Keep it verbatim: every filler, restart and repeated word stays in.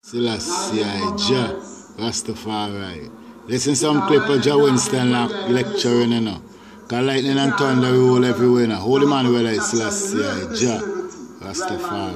Selassie Jah, Rastafari. Listen some clip of Jah Winston lecturing, you know. Because lightning and thunder roll everywhere now. Holy man, whether it's Selassie Jah, Rastafari.